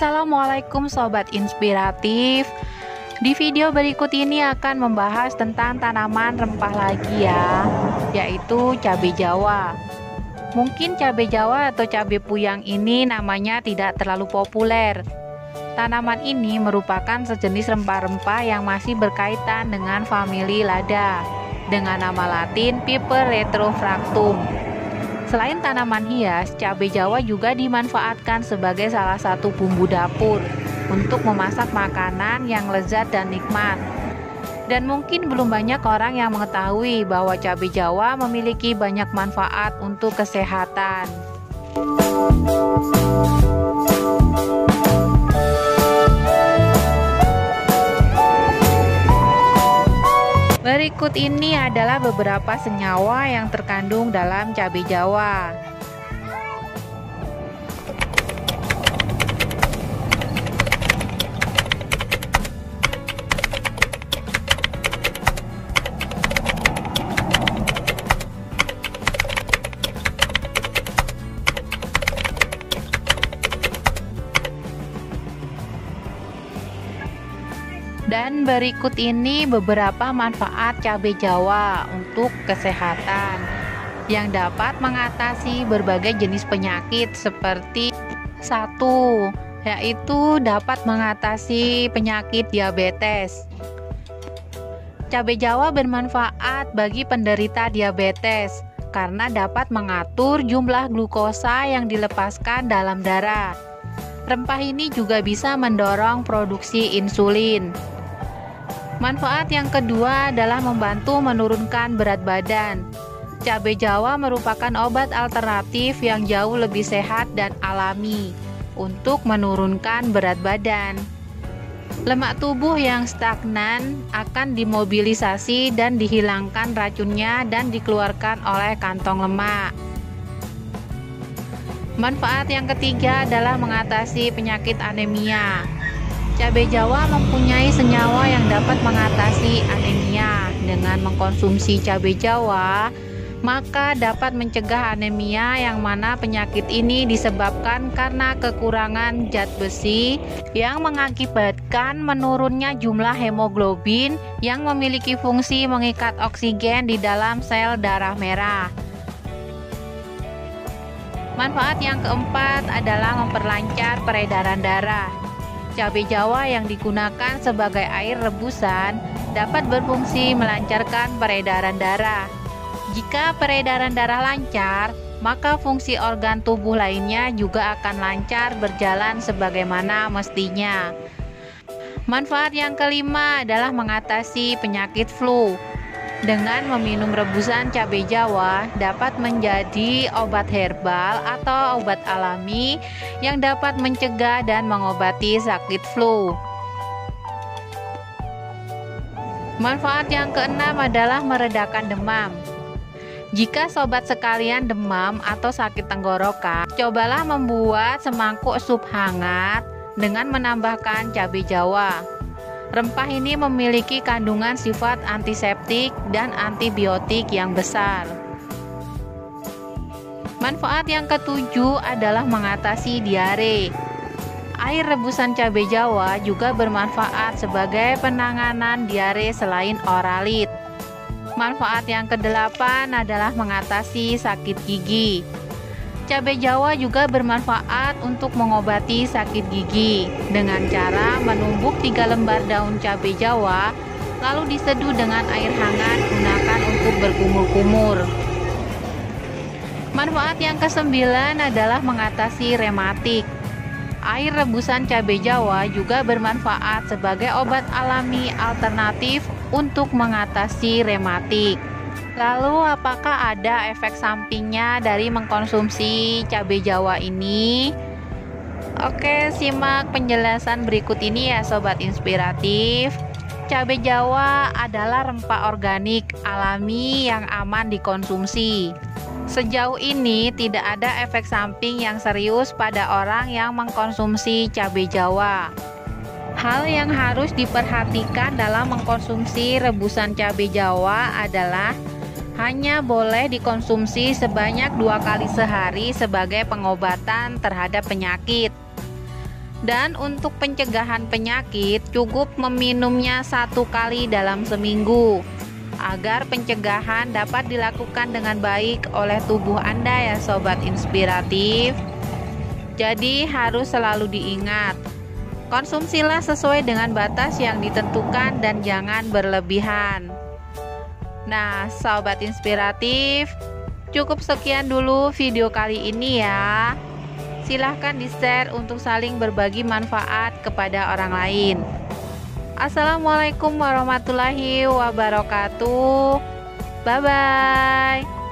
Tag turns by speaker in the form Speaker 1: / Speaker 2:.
Speaker 1: Assalamualaikum Sobat Inspiratif. Di video berikut ini akan membahas tentang tanaman rempah lagi ya, yaitu cabai Jawa. Mungkin cabai Jawa atau cabai puyang ini namanya tidak terlalu populer. Tanaman ini merupakan sejenis rempah-rempah yang masih berkaitan dengan famili lada dengan nama latin Piper retrofractum. Selain tanaman hias, cabai Jawa juga dimanfaatkan sebagai salah satu bumbu dapur untuk memasak makanan yang lezat dan nikmat. Dan mungkin belum banyak orang yang mengetahui bahwa cabai Jawa memiliki banyak manfaat untuk kesehatan. Berikut ini adalah beberapa senyawa yang terkandung dalam cabai Jawa. Dan berikut ini beberapa manfaat cabai Jawa untuk kesehatan yang dapat mengatasi berbagai jenis penyakit seperti satu, yaitu dapat mengatasi penyakit diabetes. Cabai Jawa bermanfaat bagi penderita diabetes karena dapat mengatur jumlah glukosa yang dilepaskan dalam darah. Rempah ini juga bisa mendorong produksi insulin. Manfaat yang kedua adalah membantu menurunkan berat badan. Cabai Jawa merupakan obat alternatif yang jauh lebih sehat dan alami untuk menurunkan berat badan. Lemak tubuh yang stagnan akan dimobilisasi dan dihilangkan racunnya dan dikeluarkan oleh kantong lemak. Manfaat yang ketiga adalah mengatasi penyakit anemia. Cabai Jawa mempunyai senyawa yang dapat mengatasi anemia. Dengan mengkonsumsi cabai Jawa, maka dapat mencegah anemia, yang mana penyakit ini disebabkan karena kekurangan zat besi yang mengakibatkan menurunnya jumlah hemoglobin yang memiliki fungsi mengikat oksigen di dalam sel darah merah. Manfaat yang keempat adalah memperlancar peredaran darah. Cabai Jawa yang digunakan sebagai air rebusan dapat berfungsi melancarkan peredaran darah. Jika peredaran darah lancar, maka fungsi organ tubuh lainnya juga akan lancar berjalan sebagaimana mestinya. Manfaat yang kelima adalah mengatasi penyakit flu. Dengan meminum rebusan cabai Jawa dapat menjadi obat herbal atau obat alami yang dapat mencegah dan mengobati sakit flu. Manfaat yang keenam adalah meredakan demam. Jika sobat sekalian demam atau sakit tenggorokan, cobalah membuat semangkuk sup hangat dengan menambahkan cabai Jawa. Rempah ini memiliki kandungan sifat antiseptik dan antibiotik yang besar. Manfaat yang ketujuh adalah mengatasi diare. Air rebusan cabai Jawa juga bermanfaat sebagai penanganan diare selain oralit. Manfaat yang kedelapan adalah mengatasi sakit gigi. Cabai Jawa juga bermanfaat untuk mengobati sakit gigi dengan cara menumbuk 3 lembar daun cabai Jawa lalu diseduh dengan air hangat, gunakan untuk berkumur-kumur. Manfaat yang kesembilan adalah mengatasi rematik. Air rebusan cabai Jawa juga bermanfaat sebagai obat alami alternatif untuk mengatasi rematik. Lalu apakah ada efek sampingnya dari mengkonsumsi cabai Jawa ini? Oke, simak penjelasan berikut ini ya Sobat Inspiratif. Cabai Jawa adalah rempah organik alami yang aman dikonsumsi. Sejauh ini tidak ada efek samping yang serius pada orang yang mengkonsumsi cabai Jawa. Hal yang harus diperhatikan dalam mengkonsumsi rebusan cabai Jawa adalah hanya boleh dikonsumsi sebanyak 2 kali sehari sebagai pengobatan terhadap penyakit. Dan untuk pencegahan penyakit, cukup meminumnya 1 kali dalam seminggu agar pencegahan dapat dilakukan dengan baik oleh tubuh Anda ya Sobat Inspiratif. Jadi harus selalu diingat, konsumsilah sesuai dengan batas yang ditentukan dan jangan berlebihan. Nah Sobat Inspiratif, cukup sekian dulu video kali ini ya. Silahkan di-share untuk saling berbagi manfaat kepada orang lain. Assalamualaikum warahmatullahi wabarakatuh. Bye-bye.